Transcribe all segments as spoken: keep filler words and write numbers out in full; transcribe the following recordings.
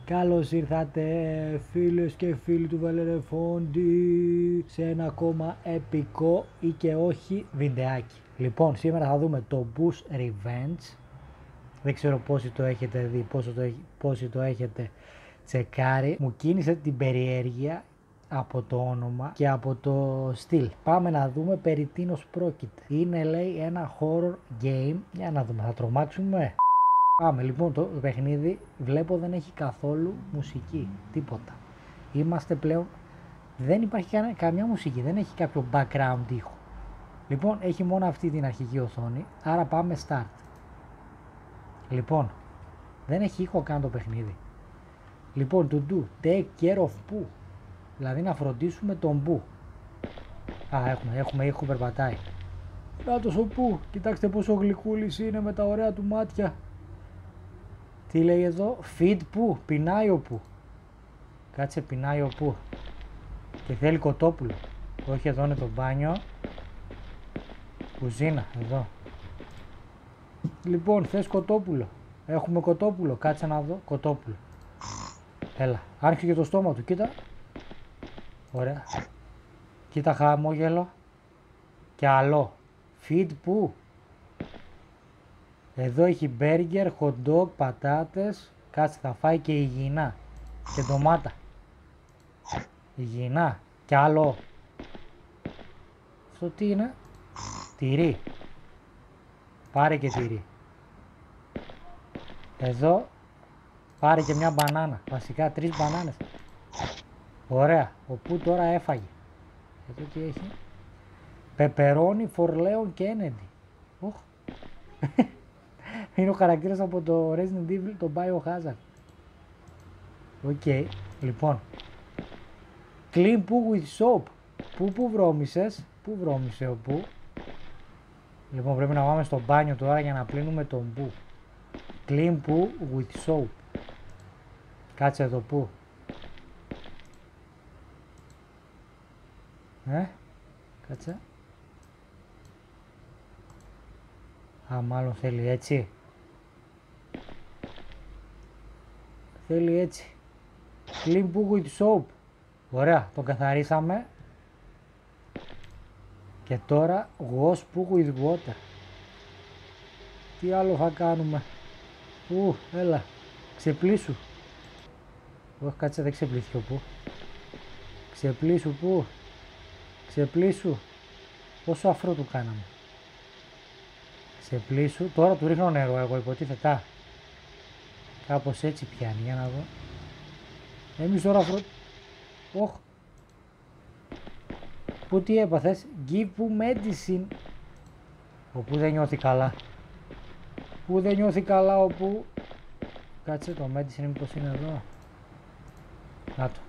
Καλώς ήρθατε φίλες και φίλοι του Βελερεφόντι σε ένα ακόμα επικό ή και όχι βιντεάκι. Λοιπόν, σήμερα θα δούμε το Bush Revenge. Δεν ξέρω πόσοι το έχετε δει, πόσο το, πόσοι το έχετε τσεκάρει. Μου κίνησε την περιέργεια από το όνομα και από το στυλ. Πάμε να δούμε περί τίνος πρόκειται. Είναι, λέει, ένα horror game. Για να δούμε, θα τρομάξουμε. Πάμε, λοιπόν, το παιχνίδι βλέπω δεν έχει καθόλου μουσική, τίποτα. Είμαστε πλέον, δεν υπάρχει κα, καμιά μουσική, δεν έχει κάποιο background ήχο. Λοιπόν, έχει μόνο αυτή την αρχική οθόνη, άρα πάμε start. Λοιπόν, δεν έχει ήχο καν το παιχνίδι. Λοιπόν, to do, take care of που, δηλαδή να φροντίσουμε τον που. Α, έχουμε, έχουμε ήχο, περπατάει. Νάτος ο που, κοιτάξτε πόσο γλυκούλης είναι με τα ωραία του μάτια. Τι λέει εδώ, feed που, πεινάει ο που. Κάτσε, πεινάει ο που. Και θέλει κοτόπουλο. Όχι, εδώ είναι το μπάνιο. Κουζίνα, εδώ. Λοιπόν, θες κοτόπουλο. Έχουμε κοτόπουλο, κάτσε να δω, κοτόπουλο. Έλα, άρχισε και το στόμα του, κοίτα. Ωραία. Κοίτα χαμόγελο. Και άλλο. Feed που. Εδώ έχει μπέργκερ, hot dog, πατάτες. Κάτσε, θα φάει και υγιεινά. Και ντομάτα. Υγιεινά. Και άλλο. Αυτό τι είναι? Τυρί. Πάρε και τυρί. Εδώ πάρε και μια μπανάνα. Βασικά τρεις μπανάνες. Ωραία. Ο που τώρα έφαγε. Εδώ τι έχει? Πεπερόνι, φορλέον και ένεντι. Οχ. Είναι ο χαρακτήρας από το Resident Evil, το Biohazard. Οκ, okay. Λοιπόν. Clean poo with soap. Πού που βρώμησες, πού βρώμησε ο που. Λοιπόν, πρέπει να πάμε στο μπάνιο τώρα για να πλύνουμε τον που. Clean poo with soap. Κάτσε εδώ που. Ε, κάτσε. Α, μάλλον θέλει έτσι. Θέλει έτσι. Clean poo with soap. Ωραία, τον καθαρίσαμε. Και τώρα wash poo with water. Τι άλλο θα κάνουμε? Ου, έλα. Ξεπλήσου. Όχι, κάτσε, δεν ξεπλήθηκε ο που. Ξεπλήσου που. Ξεπλήσου. Πόσο αφρό του κάναμε. Ξεπλήσου. Τώρα του ρίχνω νερό εγώ, υποτίθετα. Κάπως έτσι πιάνει, για να δω. Εμείς τώρα αφρό... Οχ. Πού τι έπαθες? Give που medicine. Ο που δεν νιώθει καλά. Που δεν νιώθει καλά ο που. Κάτσε, το medicine μήπως είναι εδώ. Να το.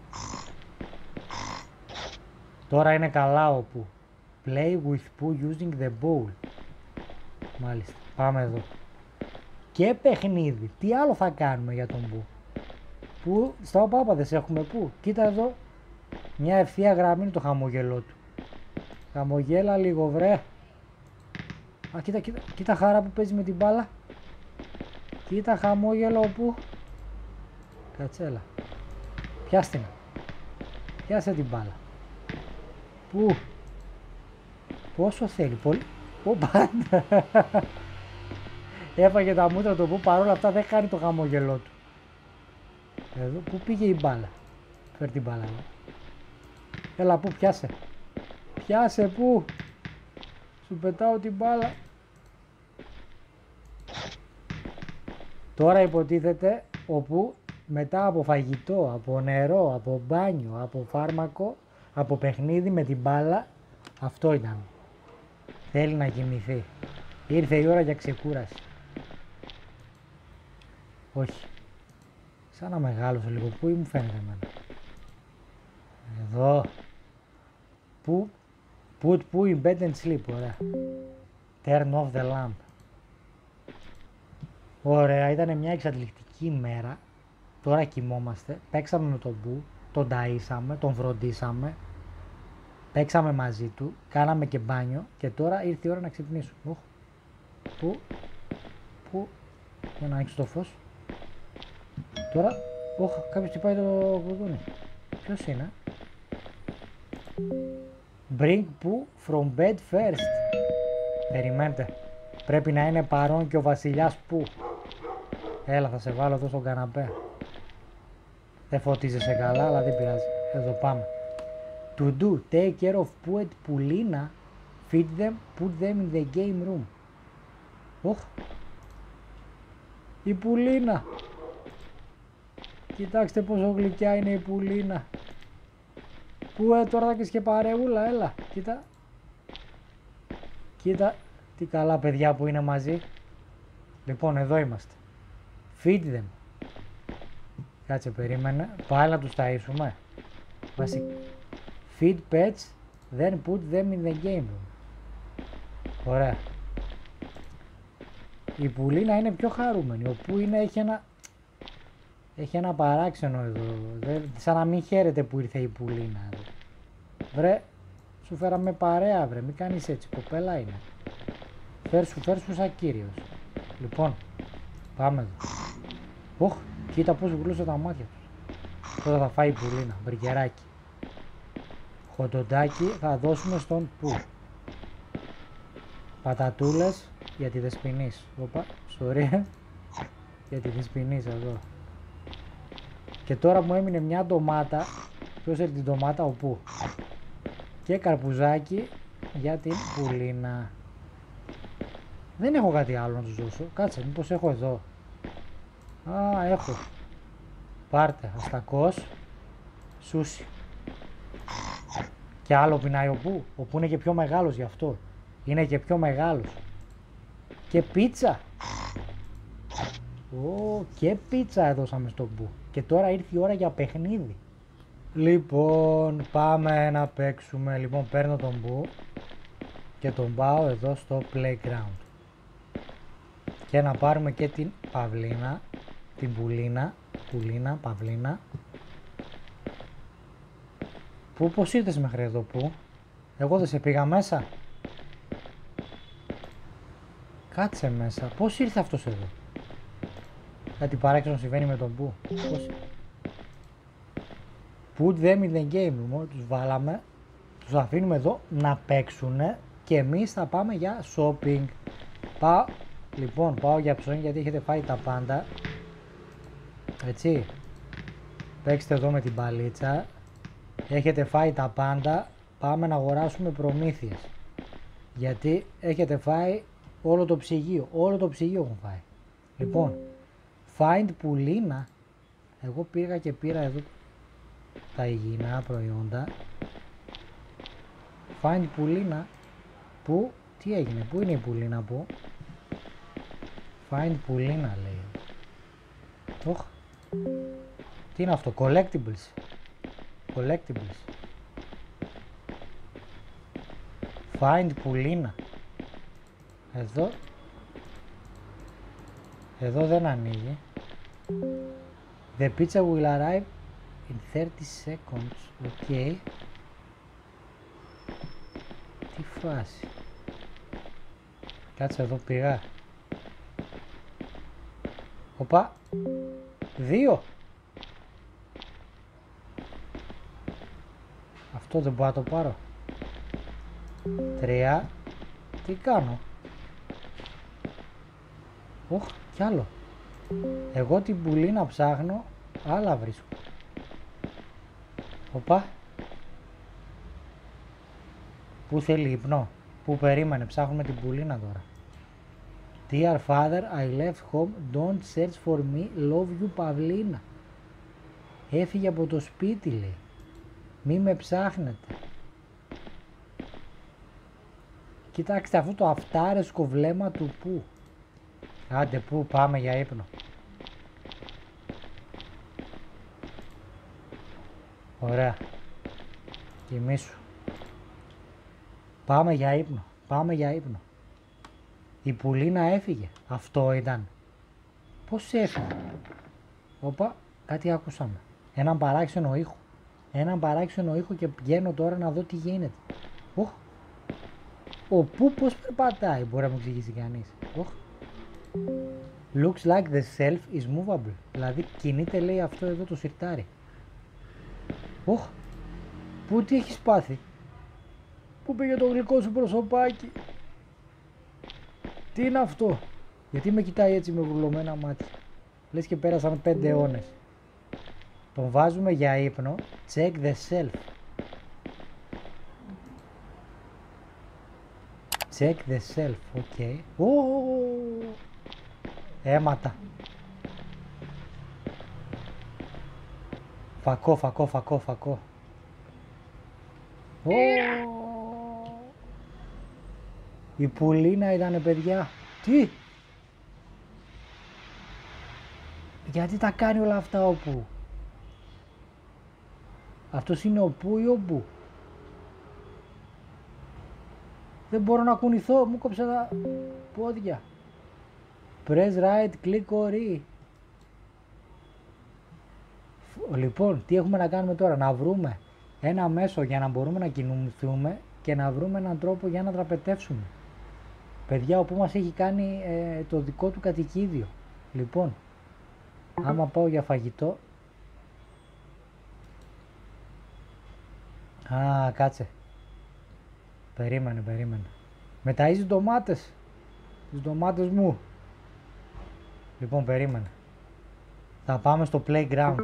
Τώρα είναι καλά ο που. Play with poo using the bowl. Μάλιστα, πάμε εδώ. Και παιχνίδι. Τι άλλο θα κάνουμε για τον που? Που στα οπάπαδες έχουμε που. Κοίτα εδώ. Μια ευθεία γραμμή είναι το χαμογελό του. Χαμογέλα λίγο, βρε. Α, κοίτα, κοίτα, κοίτα χαρά που παίζει με την μπάλα. Κοίτα χαμόγελο που. Κατσέλα. Πιάστε να. Πιάσε την μπάλα. Πού? Πόσο θέλει, πολύ. Ω, πάντα. Έφαγε τα μούτρα του που, παρόλα αυτά δεν κάνει το χαμόγελό του. Εδώ, πού πήγε η μπάλα? Φέρ την μπάλα εδώ. Έλα, πού, πιάσε. Πιάσε, πού. Σου πετάω την μπάλα. Τώρα υποτίθεται όπου μετά από φαγητό, από νερό, από μπάνιο, από φάρμακο, από παιχνίδι με την μπάλα, αυτό ήταν. Θέλει να κοιμηθεί. Ήρθε η ώρα για ξεκούραση. Όχι. Σαν να μεγάλωσε λίγο. Πού μου φαίνεται εμένα? Εδώ. Πού? Put πού in bed and sleep. Ωραία. Turn off the lamp. Ωραία. Ήταν μια εξαντλητική ημέρα. Τώρα κοιμόμαστε. Παίξαμε με τον που. Τον ταΐσαμε. Τον φροντίσαμε. Παίξαμε μαζί του. Κάναμε και μπάνιο. Και τώρα ήρθε η ώρα να ξυπνήσουμε. Οχ. Πού? Πού? Για να ανοίξω το φως. Τώρα Ωχ, κάποιος τυπάει το κουδούνι. Ποιος είναι? Bring Pooh from bed first. Περιμένετε. Πρέπει να είναι παρόν και ο βασιλιάς Pooh. Έλα, θα σε βάλω εδώ στον καναπέ. Δεν φωτίζεσαι καλά, αλλά δεν πειράζει. Εδώ πάμε. To do, take care of Pooh and Poolina. Feed them, put them in the game room. Ωχ. Η Πουλίνα. Κοιτάξτε πόσο γλυκιά είναι η Πουλίνα. Πού ε, τώρα θα έχεις και παρεούλα, έλα. Κοίτα. Κοίτα. Τι καλά παιδιά που είναι μαζί. Λοιπόν, εδώ είμαστε. Feed them. Κάτσε, περίμενε. Πάλι να τους ταΐσουμε. Βασι... Feed pets, then put them in the game room. Ωραία. Η Πουλίνα είναι πιο χαρούμενη. Ο Πού είναι, έχει ένα... Έχει ένα παράξενο εδώ. Δε, σαν να μην χαίρεται που ήρθε η Πουλίνα εδώ. Βρε, σου φέραμε παρέα βρε. Μην κάνεις έτσι, κοπέλα είναι. Φέρ σου, φέρ σου σαν κύριος. Λοιπόν, πάμε εδώ. Ωχ, κοίτα πως γλούσε τα μάτια τους. Τώρα θα φάει η Πουλίνα, μπριγκεράκι. Χοντοντάκι θα δώσουμε στον Πού. Πατατούλες για τη Δεσποινής. Οπα, sorry. Για τη Δεσποινής εδώ. Και τώρα μου έμεινε μια ντομάτα. Ποιος έρθει την ντομάτα, ο Πού. Και καρπουζάκι για την Πουλίνα. Δεν έχω κάτι άλλο να τους δώσω. Κάτσε, μήπως έχω εδώ. Α, έχω. Πάρτε, αστακός. Σούσι. Και άλλο πεινάει ο Πού. Ο Πού είναι και πιο μεγάλος γι' αυτό. Είναι και πιο μεγάλος. Και πίτσα. Ω, και πίτσα έδωσαμε στον Πού. Και τώρα ήρθε η ώρα για παιχνίδι. Λοιπόν, πάμε να παίξουμε. Λοιπόν, παίρνω τον Πού και τον πάω εδώ στο playground. Και να πάρουμε και την Παυλίνα. Την Πουλίνα. Πουλίνα, Παυλίνα. Πού, πώς ήρθες μέχρι εδώ, Πού? Εγώ δεν σε πήγα μέσα. Κάτσε μέσα. Πώς ήρθε αυτός εδώ? Κάτι παράξενο συμβαίνει με τον Πού. Πώς... Put them in the game room. Τους βάλαμε. Τους αφήνουμε εδώ να παίξουνε. Και εμείς θα πάμε για shopping. Πάω... Λοιπόν, πάω για ψώνι γιατί έχετε φάει τα πάντα. Έτσι. Παίξτε εδώ με την παλίτσα. Έχετε φάει τα πάντα. Πάμε να αγοράσουμε προμήθειες. Γιατί έχετε φάει όλο το ψυγείο. Όλο το ψυγείο έχουν φάει. Λοιπόν, find Πουλίνα. Εγώ πήγα και πήρα εδώ τα υγιεινά προϊόντα. Find Πουλίνα. Πού, τι έγινε, πού είναι η Πουλίνα, πού? Find Πουλίνα λέει. Οχ. Τι είναι αυτό, collectibles. Collectibles. Find Πουλίνα. Εδώ. Εδώ δεν ανοίγει. The pizza will arrive in thirty seconds. Οκ. Okay. Τι φάση. Κάτσε εδώ πήγα. Οπα. Δύο. Αυτό δεν μπορώ να το πάρω. Τρία. Τι κάνω? Οχ, κι άλλο. Εγώ την Πουλίνα ψάχνω, άλλα βρίσκω. Οπα. Πού θέλει ύπνο? Πού περίμενε, ψάχνουμε την Πουλίνα τώρα. Dear father, I left home, don't search for me, love you Παυλίνα. Έφυγε από το σπίτι λέει. Μη με ψάχνετε. Κοιτάξτε αυτό το αυτάρεσκο βλέμμα του Πού. Άντε Πού, πάμε για ύπνο. Ωραία. Κοιμήσου. Πάμε για ύπνο. Πάμε για ύπνο. Η Πουλίνα έφυγε. Αυτό ήταν. Πώς έφυγε? Όπα, κάτι άκουσαμε. Έναν παράξενο ήχο. Έναν παράξενο ήχο και πηγαίνω τώρα να δω τι γίνεται. Οχ. Ο Πού πώς περπατάει, μπορεί να μου εξηγήσει κανείς. Οχ. Looks like the shelf is movable. Δηλαδή κινείται, λέει, αυτό εδώ το σιρτάρι. Οχ, πού τι έχεις πάθει? Πού πήγε το γλυκό σου προσωπάκι? Τι είναι αυτό? Γιατί με κοιτάει έτσι με βουλωμένα μάτια? Λες και πέρασαν πέντε αιώνες. Τον βάζουμε για ύπνο. Check the shelf. Check the shelf. Οκ. Okay. Oh! Αίματα. Φακό, φακό, φακό, φακό. Oh! Η πουλίνα ήτανε, παιδιά. Τι? Γιατί τα κάνει όλα αυτά ο Που? Αυτός είναι ο Που ή ο Μπου? Δεν μπορώ να κουνηθώ, μου κόψε τα πόδια. Press right, click or E. Λοιπόν, τι έχουμε να κάνουμε τώρα? Να βρούμε ένα μέσο για να μπορούμε να κινηθούμε και να βρούμε έναν τρόπο για να τραπετεύσουμε. Παιδιά, ο Που μας έχει κάνει ε, το δικό του κατοικίδιο. Λοιπόν, άμα πάω για φαγητό... Α, κάτσε. Περίμενε, περίμενε. Με ταΐζει ντομάτες. Τις ντομάτες μου. Λοιπόν, περίμενε. Θα πάμε στο playground.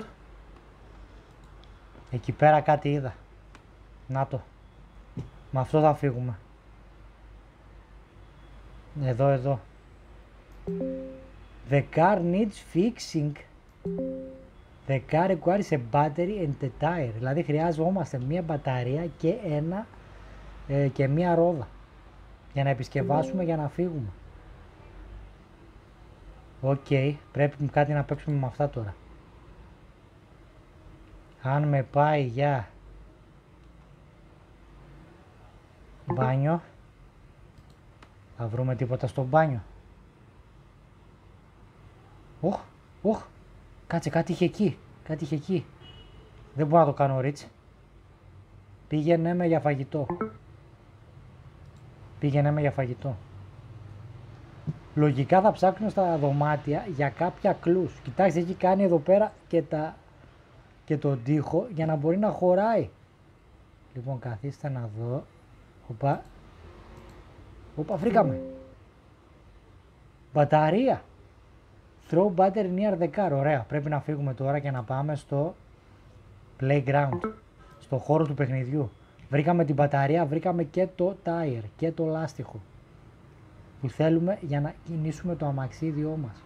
Εκεί πέρα κάτι είδα. Να το. Με αυτό θα φύγουμε. Εδώ, εδώ. The car needs fixing. The car requires a battery and a tire. Δηλαδή χρειάζομαστε μία μπαταρία και ένα ε, και μία ρόδα για να επισκευάσουμε, για να φύγουμε. Οκ, okay, πρέπει κάτι να παίξουμε με αυτά τώρα. Αν με πάει για μπάνιο, θα βρούμε τίποτα στο μπάνιο? Οχ, οχ, κάτσε, κάτι είχε εκεί, κάτι είχε εκεί. Δεν μπορώ να το κάνω ρίτς. Πήγαινε με για φαγητό. Πήγαινε με για φαγητό. Λογικά θα ψάχνω στα δωμάτια για κάποια κλους. Κοιτάξτε, έχει κάνει εδώ πέρα και, τα... και τον τοίχο για να μπορεί να χωράει. Λοιπόν, καθίστε να δω. Οπα. Οπα, βρήκαμε. Μπαταρία. Throw battery near the car. Ωραία, πρέπει να φύγουμε τώρα και να πάμε στο playground. Στο χώρο του παιχνιδιού. Βρήκαμε την μπαταρία, βρήκαμε και το tire και το λάστιχο που θέλουμε για να κινήσουμε το αμαξίδιό μας.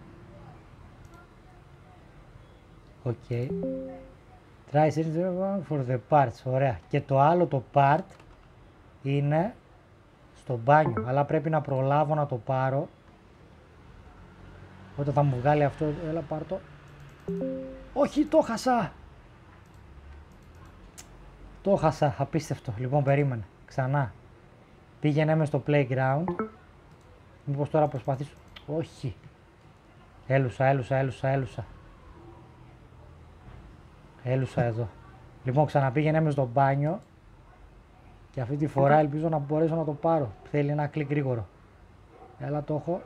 Οκ. Okay. Try for the parts. Ωραία. Και το άλλο το part είναι στο μπάνιο. Αλλά πρέπει να προλάβω να το πάρω. Όταν θα μου βγάλει αυτό, έλα πάρ' το. Όχι, το χάσα. Το χάσα, απίστευτο. Λοιπόν, περίμενε. Ξανά. Πήγαινε με στο playground. Μήπως τώρα προσπαθήσω. Όχι. Έλουσα, έλουσα, έλουσα, έλουσα. Έλουσα εδώ. Λοιπόν, ξαναπήγαινε με στο μπάνιο. Και αυτή τη φορά ελπίζω να μπορέσω να το πάρω. Θέλει ένα κλικ γρήγορο. Έλα, το έχω.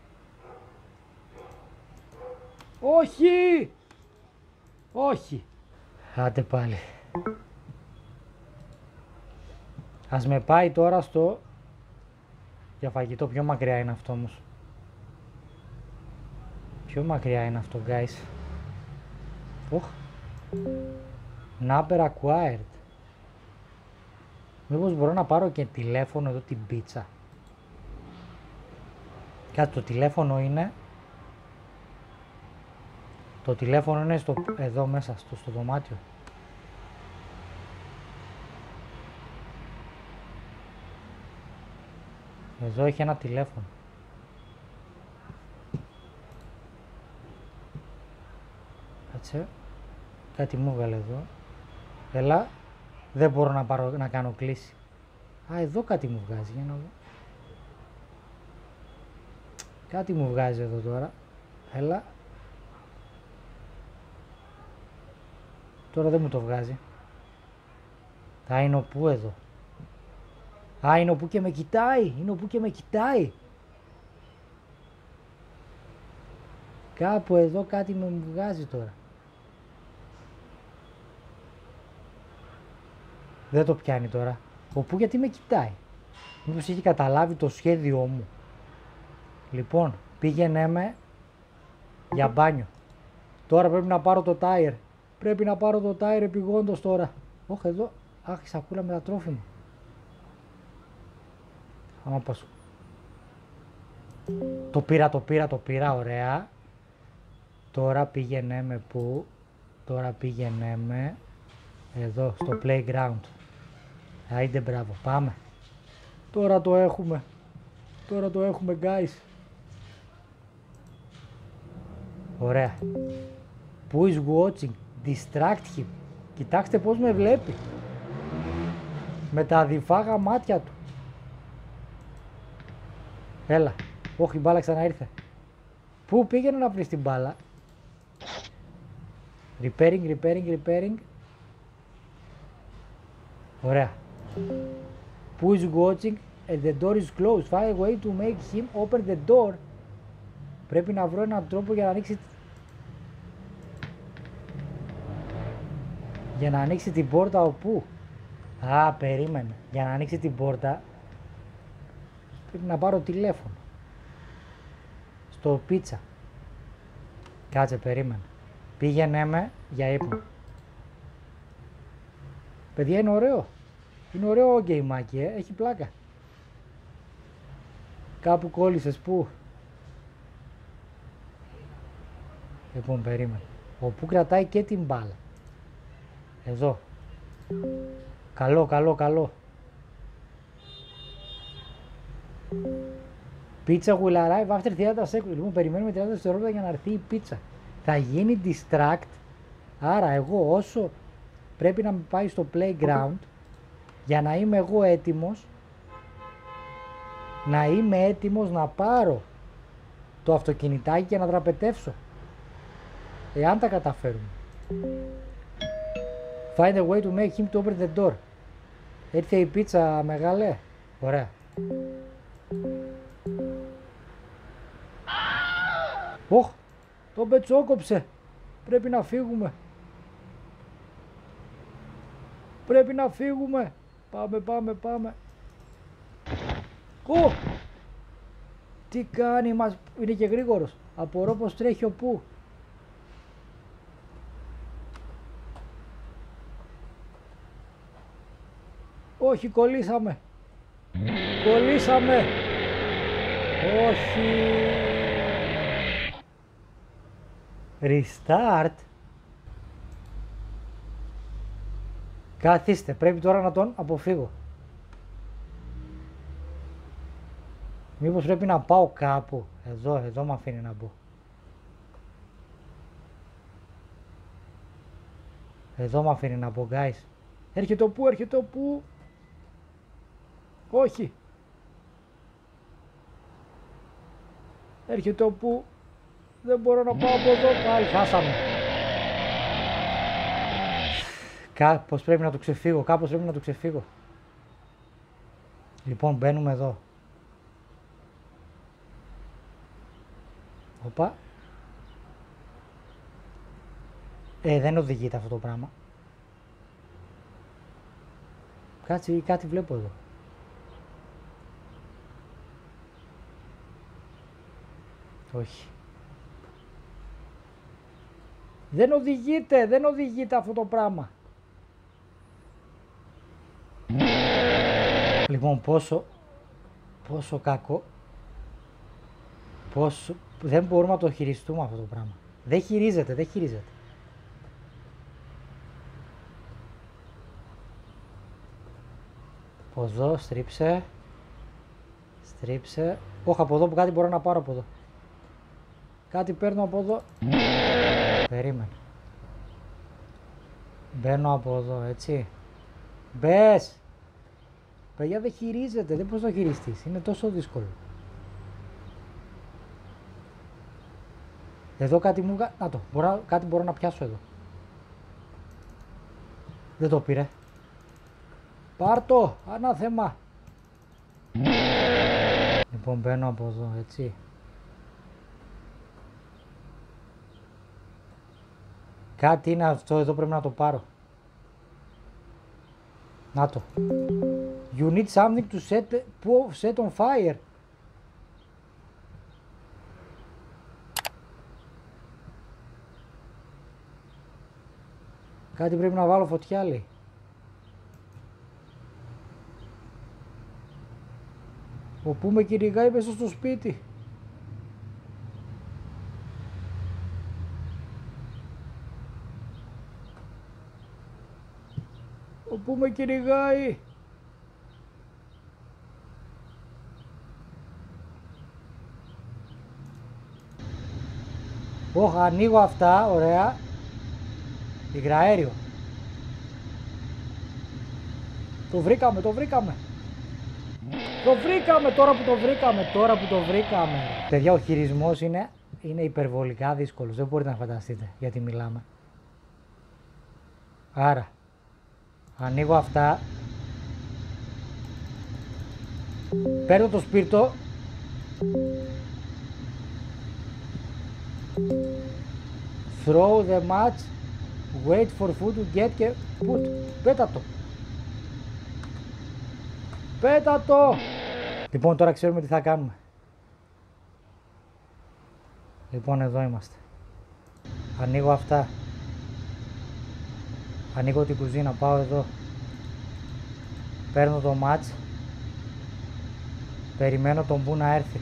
Όχι! Όχι! Άντε πάλι. Ας με πάει τώρα στο... Για φαγητό. Πιο μακριά είναι αυτό όμως. Πιο μακριά είναι αυτό, guys. Οχ. Number acquired. Μήπως μπορώ να πάρω και τηλέφωνο εδώ, την πίτσα. Κάτι, το τηλέφωνο είναι... Το τηλέφωνο είναι στο... εδώ μέσα, στο, στο δωμάτιο. Εδώ έχει ένα τηλέφωνο. Κάτσε. Κάτι μου έβγαλε εδώ. Έλα. Δεν μπορώ να, πάρω, να κάνω κλίση. Α, εδώ κάτι μου βγάζει. Για να δω. Κάτι μου βγάζει εδώ τώρα. Έλα. Τώρα δεν μου το βγάζει. Θα είναι ο Που εδώ. Α, είναι ο Που και με κοιτάει. Είναι ο Που και με κοιτάει. Κάπου εδώ κάτι με μου βγάζει τώρα. Δεν το πιάνει τώρα. Ο Πού γιατί με κοιτάει. Μήπως έχει καταλάβει το σχέδιό μου. Λοιπόν, πήγαινε με για μπάνιο. Τώρα πρέπει να πάρω το τάιρ. Πρέπει να πάρω το τάιρ επειγόντως τώρα. Όχι εδώ. Αχ, η σακούλα με τα τρόφιμα. Άμα πας. Το πήρα, το πήρα, το πήρα. Ωραία. Τώρα πήγαινε με πού. Τώρα πήγαινε με εδώ στο playground. Άιντε μπράβο. Πάμε. Τώρα το έχουμε. Τώρα το έχουμε guys. Ωραία. Who is watching? Distract him. Κοιτάξτε πως με βλέπει. Με τα αδιφάγα μάτια του. Έλα. Όχι, η μπάλα ξανά ήρθε. Πού πήγαινε να βρεις την μπάλα? Repairing, repairing, repairing. Ωραία. Who is watching and the door is closed? Find a way to make him open the door. Πρέπει να βρω έναν τρόπο για να ανοίξει για να ανοίξει την πόρτα όπου. Α, περίμενε. Για να ανοίξει την πόρτα πρέπει να πάρω τηλέφωνο. Στο πίτσα. Κάτσε, περίμενε. Πήγαινε με για ύπνο. Παιδιά, είναι ωραίο. Είναι ωραίο γκέιμάκι, ε. Έχει πλάκα. Κάπου κόλλησες, πού? Λοιπόν, περίμενε. Ο Πού κρατάει και την μπάλα. Εδώ. Καλό, καλό, καλό. Πίτσα will arrive after thirty seconds. Λοιπόν, περιμένουμε τριάντα δευτερόλεπτα για να έρθει η πίτσα. Θα γίνει distract. Άρα εγώ όσο πρέπει να με πάει στο playground για να είμαι εγώ έτοιμος, να είμαι έτοιμος να πάρω το αυτοκινητάκι και να δραπετεύσω. Εάν τα καταφέρουμε. Find a way to make him to open the door. Έρθε η πίτσα, μεγάλε. Ωραία. Οχ, το πετσόκοψε. Πρέπει να φύγουμε. Πρέπει να φύγουμε. Πάμε, πάμε, πάμε. Ω! Τι κάνει, μας είναι και γρήγορος. Απορώ πως τρέχει ο Πού. Όχι, κολλήσαμε. Κολλήσαμε. Όχι. Restart. Καθίστε, πρέπει τώρα να τον αποφύγω. Μήπως πρέπει να πάω κάπου. Εδώ, εδώ με αφήνει να μπω. Εδώ με αφήνει να μπω, guys. Έρχεται ο Πού, έρχεται ο Πού. Όχι. Έρχεται ο Πού. Δεν μπορώ να πάω από εδώ. Πάλι χάσαμε. Κάπως πρέπει να το ξεφύγω. Κάπως πρέπει να το ξεφύγω. Λοιπόν, μπαίνουμε εδώ. Οπα. Ε, δεν οδηγείται αυτό το πράγμα. Κάτσε, κάτι βλέπω εδώ. Όχι. Δεν οδηγείται, δεν οδηγείται αυτό το πράγμα. Λοιπόν, πόσο, πόσο κακό, πόσο, δεν μπορούμε να το χειριστούμε αυτό το πράγμα. Δεν χειρίζεται, δεν χειρίζεται. Από εδώ, στρίψε, στρίψε. Όχι, από εδώ που κάτι μπορώ να πάρω από εδώ. Κάτι παίρνω από εδώ. Περίμενε. Μπαίνω από εδώ, έτσι. Μπες! Παιδιά, δεν χειρίζεται, δεν μπορείς να το χειριστείς. Είναι τόσο δύσκολο. Εδώ κάτι μου... Να το, μπορώ, κάτι μπορώ να πιάσω εδώ. Δεν το πήρε. Πάρ' το, ανάθεμα. Λοιπόν, μπαίνω από εδώ, έτσι. Κάτι είναι αυτό εδώ, πρέπει να το πάρω. Να το. You need something to set, set on fire. Κάτι πρέπει να βάλω φωτιά, λέει. Οπού με κυνηγάει μέσα στο σπίτι. Οπού με κυνηγάει. Ωχ, ανοίγω αυτά, ωραία. Υγραέριο. Το βρήκαμε, το βρήκαμε. Το βρήκαμε τώρα που το βρήκαμε, τώρα που το βρήκαμε. Παιδιά, ο χειρισμός είναι, είναι υπερβολικά δύσκολος. Δεν μπορείτε να φανταστείτε γιατί μιλάμε. Άρα, ανοίγω αυτά. Παίρνω το σπίρτο. Throw the match. Wait for food to get και put. Πέτα το. Πέτα το. Λοιπόν, τώρα ξέρουμε τι θα κάνουμε. Λοιπόν, εδώ είμαστε. Ανοίγω αυτά. Ανοίγω την κουζίνα, πάω εδώ. Παίρνω το match. Περιμένω τον που να έρθει.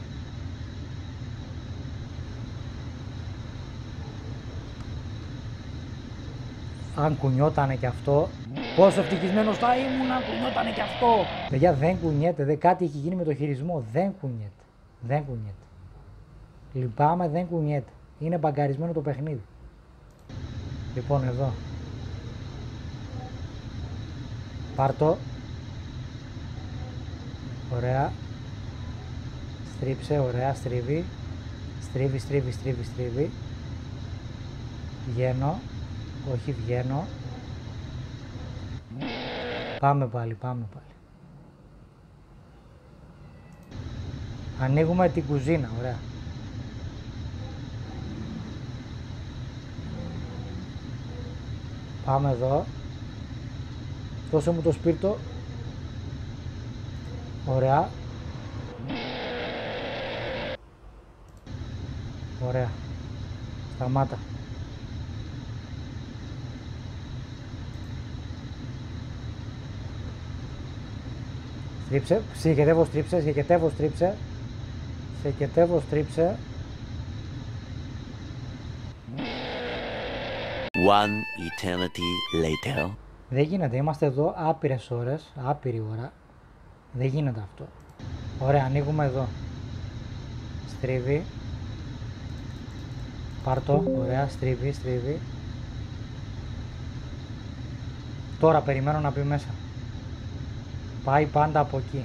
Αν κουνιότανε κι αυτό, πόσο ευτυχισμένος θα ήμουν αν κουνιότανε κι αυτό. Παιδιά, δεν κουνιέται, δε, κάτι έχει γίνει με το χειρισμό, δεν κουνιέται, δεν κουνιέται. Λυπάμαι, δεν κουνιέται, είναι μπαγκαρισμένο το παιχνίδι. Λοιπόν, εδώ. Πάρ' το. Ωραία. Στρίψε, ωραία, στρίβει. Στρίβει, στρίβει, στρίβει, στρίβει. Βγαίνω. Όχι, βγαίνω. Πάμε πάλι, πάμε πάλι. Ανοίγουμε την κουζίνα, ωραία. Πάμε εδώ. Δώσε μου το σπίρτο. Ωραία. Ωραία. Σταμάτα. Στρίψε, συγκετεύω στρίψε, συγκετεύω στρίψε. Συγκετεύω στρίψε. One eternity later. Δεν γίνεται, είμαστε εδώ άπειρες ώρες, άπειρη ώρα. Δεν γίνεται αυτό. Ωραία, ανοίγουμε εδώ. Στρίβει. Πάρ' το, ωραία, στρίβει, στρίβει. Τώρα περιμένω να μπει μέσα. Πάει πάντα από εκεί.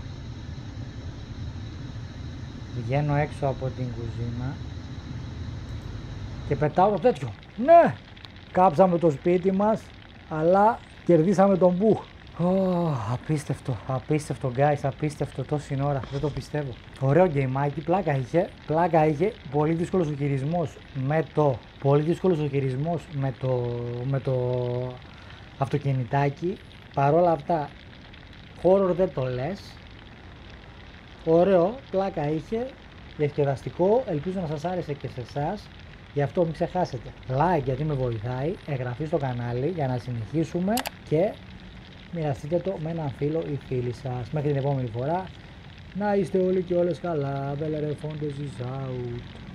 Βγαίνω έξω από την κουζίνα και πετάω το τέτοιο. Ναι! Κάψαμε το σπίτι μας, αλλά κερδίσαμε τον μπουχ. Oh, απίστευτο, απίστευτο guys, απίστευτο τόση ώρα, δεν το πιστεύω. Ωραίο γκέιμάκι, πλάκα είχε, πλάκα είχε, πολύ δύσκολος ο χειρισμός με το, πολύ δύσκολος ο χειρισμός με το, με το αυτοκινητάκι. Παρόλα αυτά, horror δεν το λες. Ωραίο, πλάκα είχε, διασκεδαστικό, ελπίζω να σας άρεσε και σε εσάς. Γι' αυτό μην ξεχάσετε like γιατί με βοηθάει, εγγραφή στο κανάλι για να συνεχίσουμε και μοιραστείτε το με έναν φίλο ή φίλη σας. Μέχρι την επόμενη φορά, να είστε όλοι και όλες καλά. Belle Fontes is out.